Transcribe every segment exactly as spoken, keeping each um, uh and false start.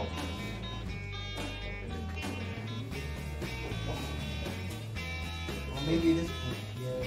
Or maybe this one. Yeah.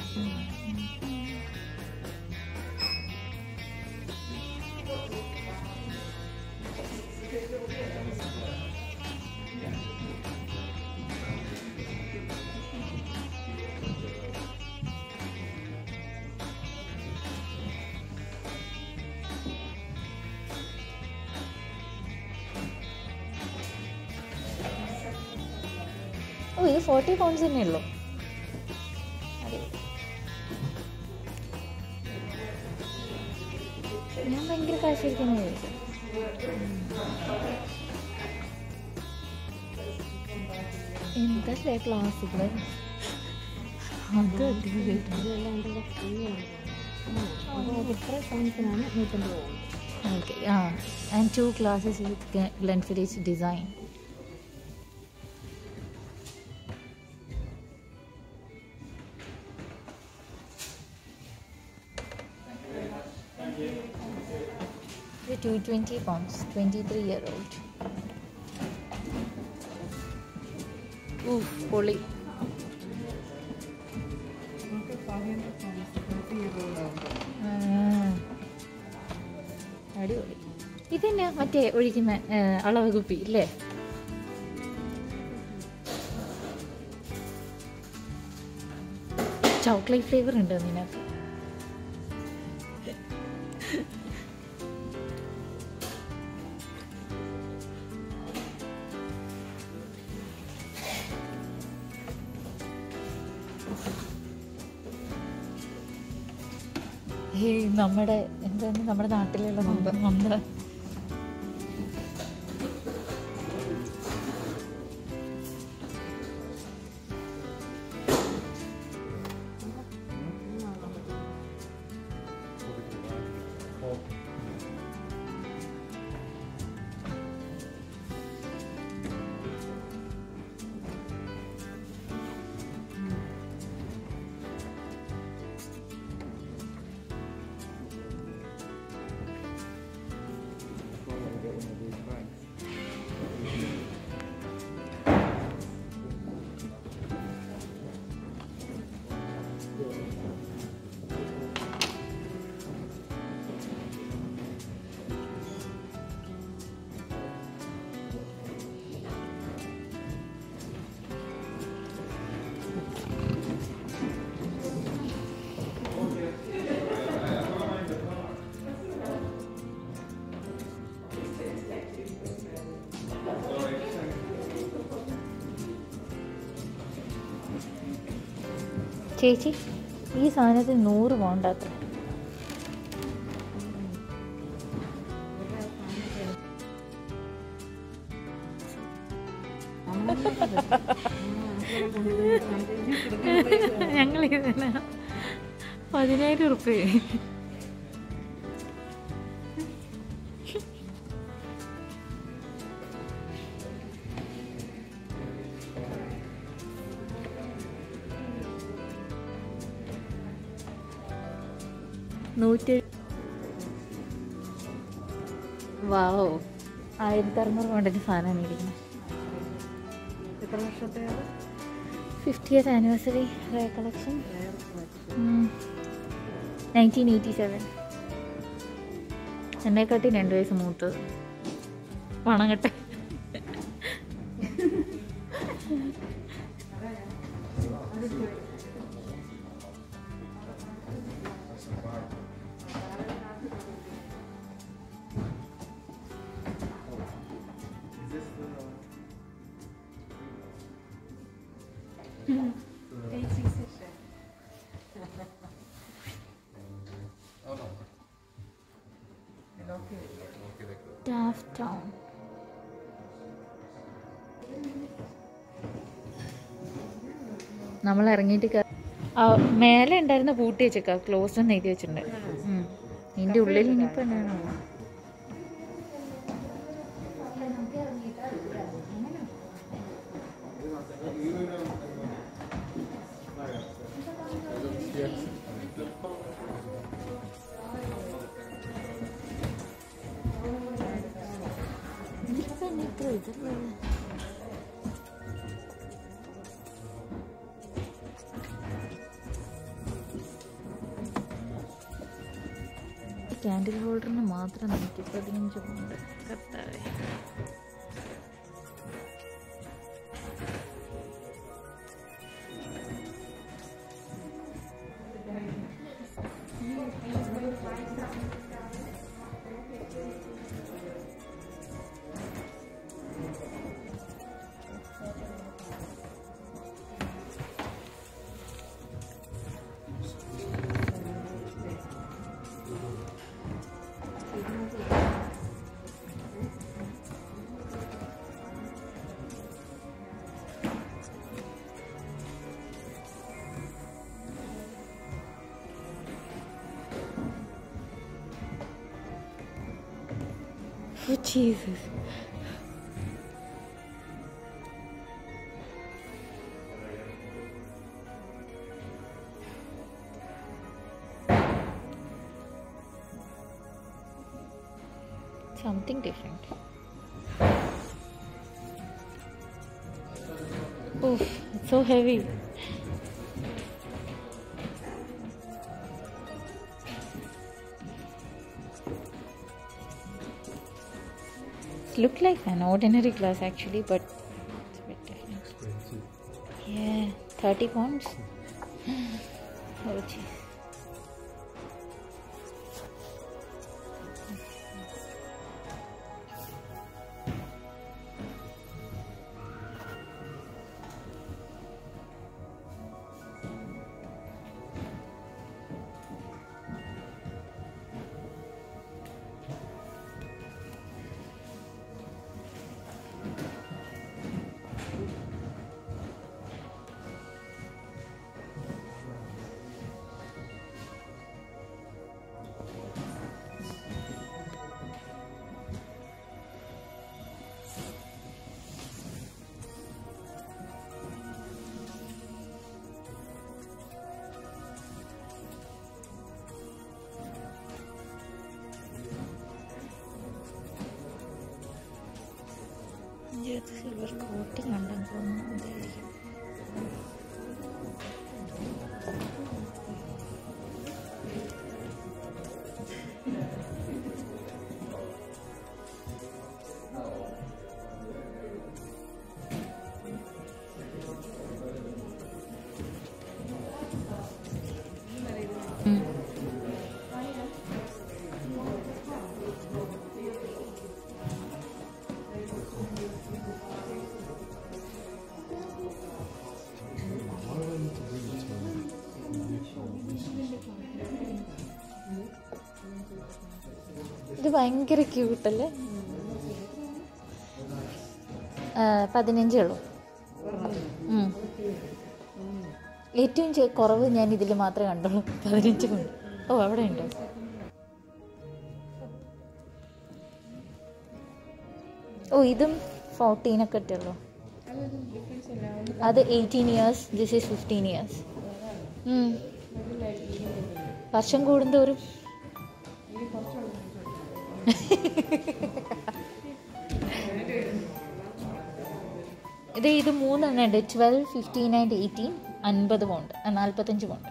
Oh, this is forty pounds in yellow. ഞാൻ ഭയങ്കര കാശിരിക്കുന്നത് എന്തല്ലേ ക്ലാസ്സില് അത് ഓക്കെ ആ and two glasses with Glenfiddich design. two hundred twenty pounds, twenty-three year old. Oof, പൊളി. അടിപൊളി. ഇതന്നെ മറ്റേ ഒഴിക്കുന്ന അളവ് കുപ്പി ഇല്ലേ? ചോക്ലേറ്റ് ഫ്ലേവർ ഉണ്ട് അതിനകത്ത്. നമ്മുടെ എന്താണ് നമ്മുടെ നാട്ടിലുള്ള മന്ദ ചേച്ചി ഈ സാധനത്തിന് നൂറ് പോണ്ടാത്ത ഞങ്ങൾ ഇതിന് പതിനായിരം ഉറുപ്പ്യ നൂറ്റി വാവോ ആയിരത്തി അറുന്നൂറ് കൊണ്ടൊരു സാധനമാണ് ഇരിക്കുന്നത്. എത്ര വർഷത്തെ fiftieth anniversary rare collection nineteen eighty seven. എന്നെക്കാട്ടി രണ്ട് വയസ്സ് മൂത്തത്. വണങ്ങട്ടെ. Daft Town. നമ്മൾ ഇറങ്ങിയിട്ട് മേലെ ഉണ്ടായിരുന്ന പൂട്ടി വെച്ചേക്കാ ക്ലോസ് എന്ന് എഴുതി വെച്ചിട്ടുണ്ട്. ഇതിൻ്റെ ഉള്ളിൽ ഇനിയിപ്പോൾ എന്നാണോ ഇത്ര ഇതുള്ളത് ക്യാൻഡിൽ ഹോൾഡറിന് മാത്രം നൂറ്റി പതിനഞ്ച് ഉണ്ട്. കർത്താവേ. Oh, Jesus. Something different. Oof, it's so heavy. Look like an ordinary glass actually, but it's a bit different. Expensive. Yeah, thirty pounds. Oh jeez. ഇതിനകത്ത് സിൽവർ കോട്ടിങ് ഉണ്ടെന്ന് തോന്നുന്നു. അതായിരിക്കും. ഇത് ഭയങ്കര ക്യൂട്ടല്ലേ. പതിനഞ്ചേ ഉള്ളൂ. ഏറ്റവും കുറവ് ഞാൻ ഇതിൽ മാത്രമേ കണ്ടുള്ളൂ. പതിനഞ്ച് കൊണ്ട്. ഓ അവിടെ ഉണ്ടോ? ഓ ഇതും ഫോർട്ടീനൊക്കെ ഇട്ടുള്ളൂ. അത് eighteen years, this is fifteen years. വർഷം കൂടുന്തോറും ഇത് ഇത് മൂന്നെണ്ണം ഉണ്ട്. Twelve, fifteen and eighteen. അൻപത് പൗണ്ട്, നാൽപ്പത്തഞ്ച് പൗണ്ട്.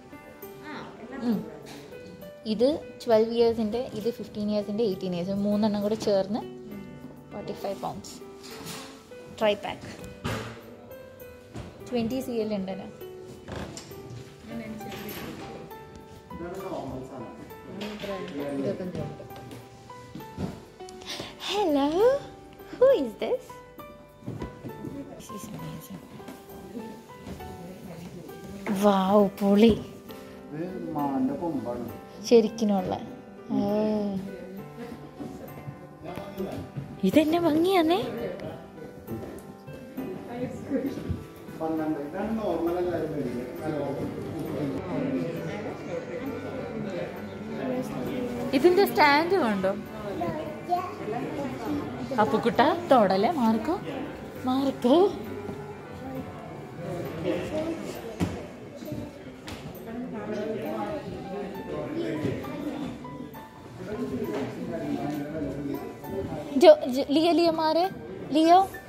ഇത് ട്വൽവ് ഇയേഴ്സിൻ്റെ, ഇത് ഫിഫ്റ്റീൻ ഇയേഴ്സിൻ്റെ, എയ്റ്റീൻ ഇയേഴ്സ് മൂന്നെണ്ണം കൂടെ ചേർന്ന് forty five pounds. Tri pack twenty C L ഉണ്ടല്ലോ. Hello, who is this? This is amazing. Wow, പൊളി. ശരിക്കിനുള്ള ഇതെന്നെ ഭംഗിയാന്നേ. ഇതിന്റെ സ്റ്റാൻഡ് കണ്ടോ? അപ്പുക്കുട്ട തൊടല്ലേ, മാർക്കോ മാർക്കോ. जो, जो लियो लियो मारे लियो